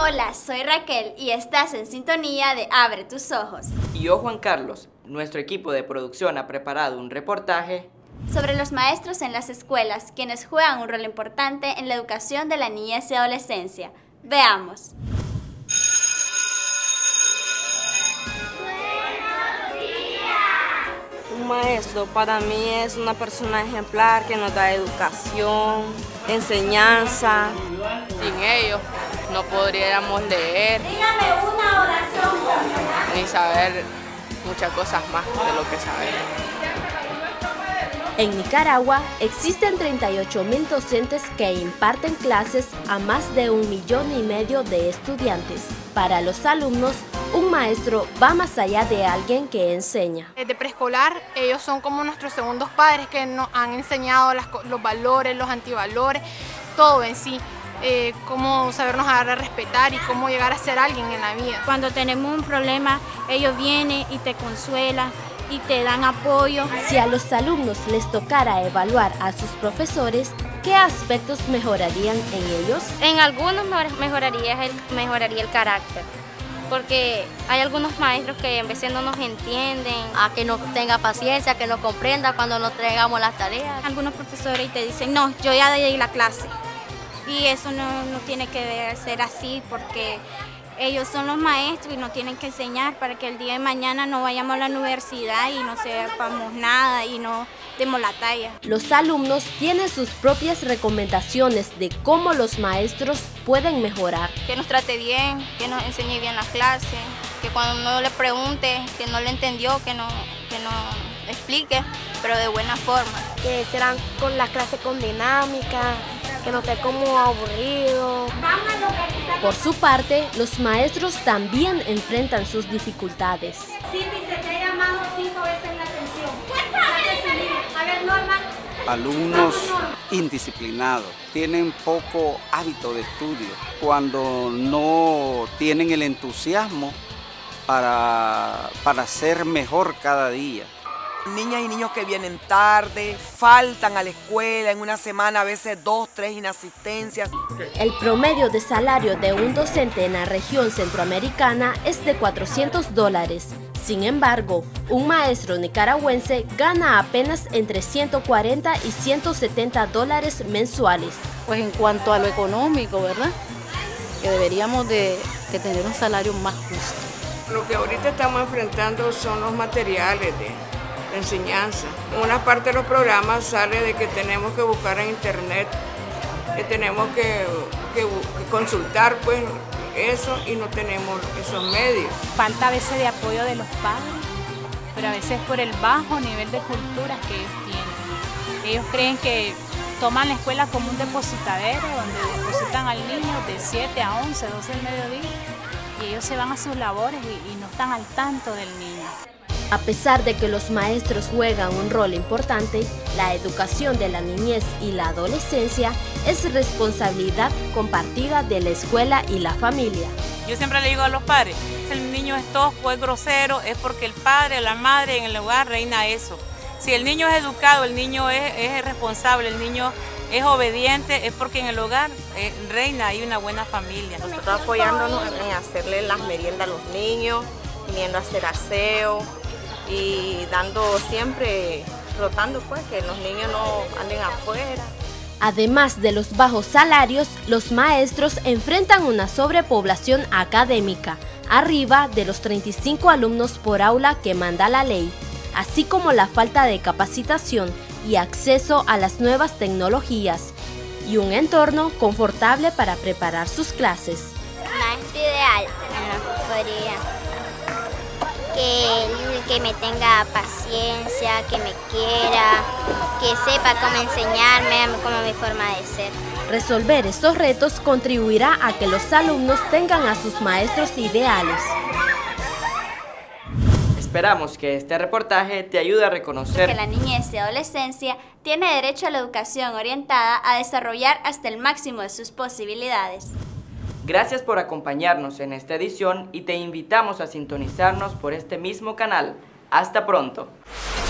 Hola, soy Raquel y estás en sintonía de Abre tus ojos. Y yo, Juan Carlos. Nuestro equipo de producción ha preparado un reportaje sobre los maestros en las escuelas, quienes juegan un rol importante en la educación de la niñez y adolescencia. Veamos. Un maestro para mí es una persona ejemplar que nos da educación, enseñanza. Sin ellos no podríamos leer ni saber muchas cosas más de lo que sabemos. En Nicaragua existen 38.000 docentes que imparten clases a más de 1,5 millones de estudiantes. Para los alumnos, un maestro va más allá de alguien que enseña. Desde preescolar, ellos son como nuestros segundos padres que nos han enseñado los valores, los antivalores, todo en sí. Cómo sabernos dar a respetar y cómo llegar a ser alguien en la vida. Cuando tenemos un problema, ellos vienen y te consuelan y te dan apoyo. Si a los alumnos les tocara evaluar a sus profesores, ¿qué aspectos mejorarían en ellos? En algunos mejoraría el carácter, porque hay algunos maestros que en veces no nos entienden, a que no tenga paciencia, que no comprenda cuando nos entregamos las tareas. Algunos profesores te dicen, no, yo ya di la clase. Y eso no tiene que ser así, porque ellos son los maestros y nos tienen que enseñar para que el día de mañana no vayamos a la universidad y no sepamos nada y no demos la talla. Los alumnos tienen sus propias recomendaciones de cómo los maestros pueden mejorar. Que nos trate bien, que nos enseñe bien la clase, que cuando uno le pregunte, que no le entendió, que no explique, pero de buena forma. Que serán con las clases con dinámica, que no esté como aburrido. Por su parte, los maestros también enfrentan sus dificultades. Silvi, se te ha llamado 5 veces la atención. A ver, Norma. Alumnos indisciplinados, tienen poco hábito de estudio, cuando no tienen el entusiasmo para ser mejor cada día. Niñas y niños que vienen tarde, faltan a la escuela, en una semana a veces 2, 3 inasistencias. El promedio de salario de un docente en la región centroamericana es de $400. Sin embargo, un maestro nicaragüense gana apenas entre $140 y $170 mensuales. Pues en cuanto a lo económico, ¿verdad? Que deberíamos de tener un salario más justo. Lo que ahorita estamos enfrentando son los materiales de enseñanza. En una parte de los programas sale de que tenemos que buscar en internet, que tenemos que consultar pues eso y no tenemos esos medios. Falta a veces de apoyo de los padres, pero a veces por el bajo nivel de cultura que ellos tienen. Ellos creen que toman la escuela como un depositadero donde depositan al niño de 7 a 11, 12 del mediodía y ellos se van a sus labores y no están al tanto del niño. A pesar de que los maestros juegan un rol importante, la educación de la niñez y la adolescencia es responsabilidad compartida de la escuela y la familia. Yo siempre le digo a los padres, si el niño es tosco, es grosero, es porque el padre o la madre en el hogar reina eso. Si el niño es educado, el niño es responsable, el niño es obediente, es porque en el hogar reina ahí una buena familia. Nosotros apoyándonos en hacerle las meriendas a los niños, viniendo a hacer aseo, y dando siempre, rotando pues, que los niños no anden afuera. Además de los bajos salarios, los maestros enfrentan una sobrepoblación académica, arriba de los 35 alumnos por aula que manda la ley, así como la falta de capacitación y acceso a las nuevas tecnologías, y un entorno confortable para preparar sus clases. Maestro ideal, podría. Que me tenga paciencia, que me quiera, que sepa cómo enseñarme, como mi forma de ser. Resolver estos retos contribuirá a que los alumnos tengan a sus maestros ideales. Esperamos que este reportaje te ayude a reconocer que la niñez y adolescencia tiene derecho a la educación orientada a desarrollar hasta el máximo de sus posibilidades. Gracias por acompañarnos en esta edición y te invitamos a sintonizarnos por este mismo canal. ¡Hasta pronto!